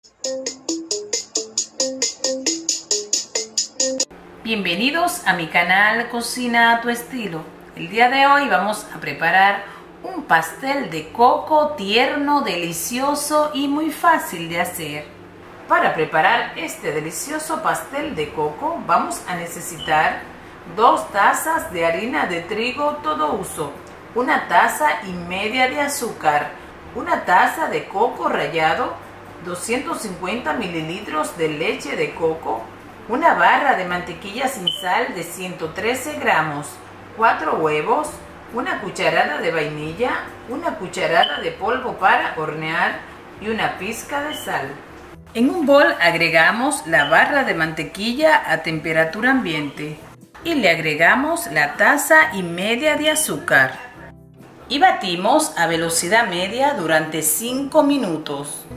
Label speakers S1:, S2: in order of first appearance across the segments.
S1: Bienvenidos a mi canal Cocina a tu estilo. El día de hoy vamos a preparar un pastel de coco tierno, delicioso y muy fácil de hacer. Para preparar este delicioso pastel de coco vamos a necesitar 2 tazas de harina de trigo todo uso, 1,5 tazas de azúcar, 1 taza de coco rallado, 250 mililitros de leche de coco, 1 barra de mantequilla sin sal de 113 gramos, 4 huevos, 1 cucharada de vainilla, 1 cucharada de polvo para hornear y 1 pizca de sal. En un bol agregamos la barra de mantequilla a temperatura ambiente y le agregamos la 1,5 tazas de azúcar y batimos a velocidad media durante 5 minutos.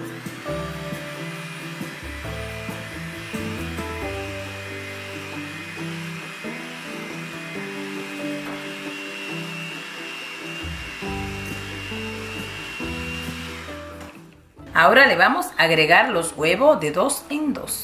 S1: Ahora le vamos a agregar los huevos de 2 en 2.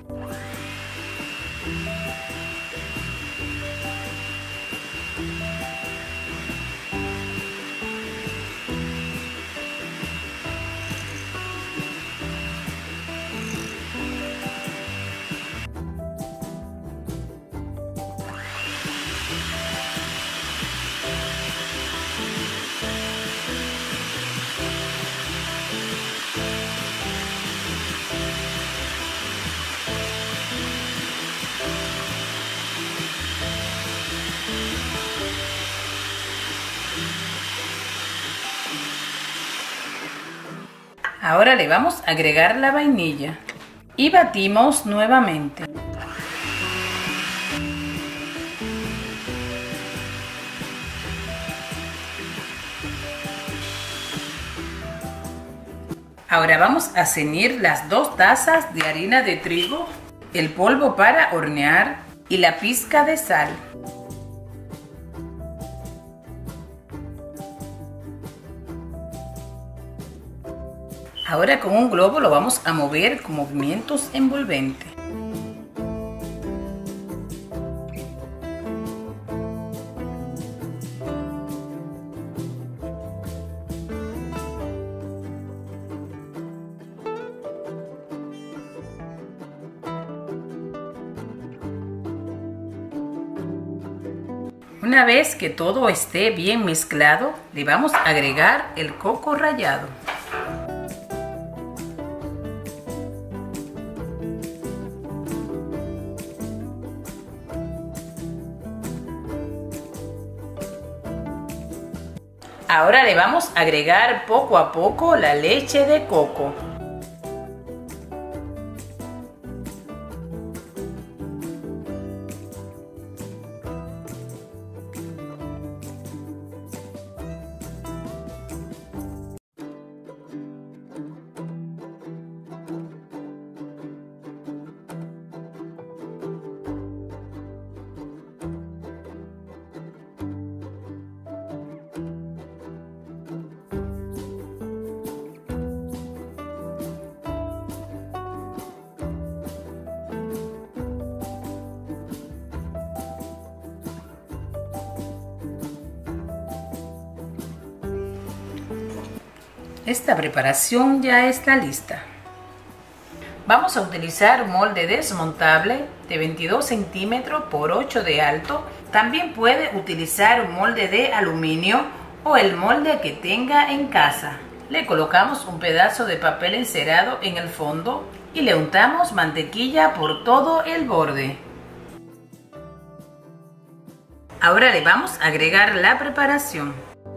S1: Ahora le vamos a agregar la vainilla y batimos nuevamente. Ahora vamos a ceñir las 2 tazas de harina de trigo, el polvo para hornear y la pizca de sal. Ahora con un globo lo vamos a mover con movimientos envolventes. Una vez que todo esté bien mezclado, le vamos a agregar el coco rallado. Ahora le vamos a agregar poco a poco la leche de coco. Esta preparación ya está lista. Vamos a utilizar un molde desmontable de 22 centímetros por 8 de alto. También puede utilizar un molde de aluminio o el molde que tenga en casa. Le colocamos un pedazo de papel encerado en el fondo y le untamos mantequilla por todo el borde. Ahora le vamos a agregar la preparación.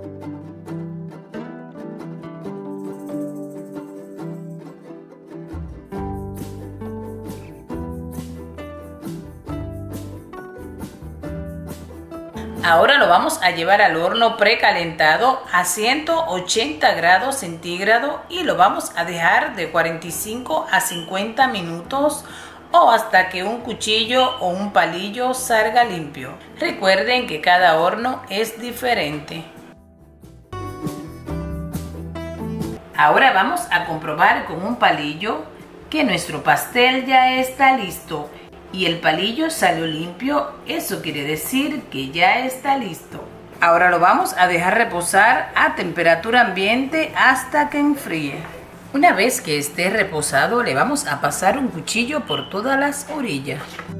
S1: Ahora lo vamos a llevar al horno precalentado a 180 grados centígrados y lo vamos a dejar de 45 a 50 minutos o hasta que un cuchillo o un palillo salga limpio. Recuerden que cada horno es diferente. Ahora vamos a comprobar con un palillo que nuestro pastel ya está listo. Y el palillo salió limpio, eso quiere decir que ya está listo. Ahora lo vamos a dejar reposar a temperatura ambiente hasta que enfríe. Una vez que esté reposado, le vamos a pasar un cuchillo por todas las orillas.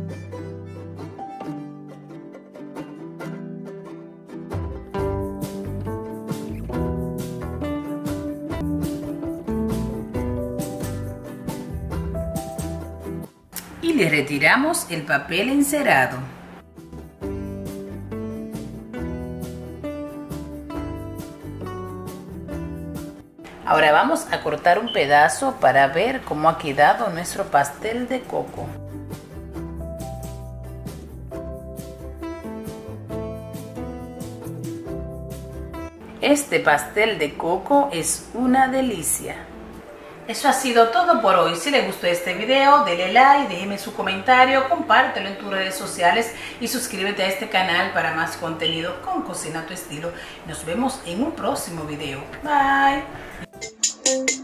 S1: Y le retiramos el papel encerado. Ahora vamos a cortar un pedazo para ver cómo ha quedado nuestro pastel de coco. Este pastel de coco es una delicia. Eso ha sido todo por hoy. Si les gustó este video, denle like, déjeme su comentario, compártelo en tus redes sociales y suscríbete a este canal para más contenido con Cocina a tu estilo. Nos vemos en un próximo video. Bye.